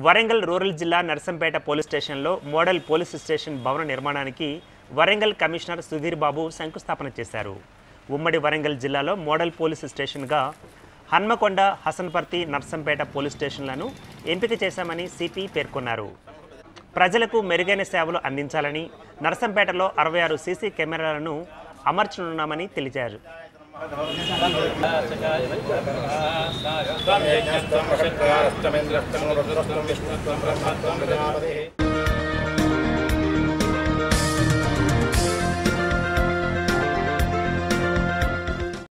Warangal rural జిల్లా Narsampet police స్టేషన్లో model police station భవన నిర్మాణానికి వరంగల్ కమిషనర్ సుధీర్ బాబు శంకుస్థాపన చేశారు. ఉమ్మడి వరంగల్ జిల్లాలో మోడల్ పోలీస్ స్టేషన్గా హన్మకొండ, హసన్పర్తి, నర్సంపేట పోలీస్ స్టేషన్లను ఎంపిక చేశామని సిపి పేర్కొన్నారు. ప్రజలకు మెరుగైన సేవలు అందించాలని నర్సంపేటలో 66 సీసీ కెమెరాలను అమర్చనున్నామని తెలిపారు. Swami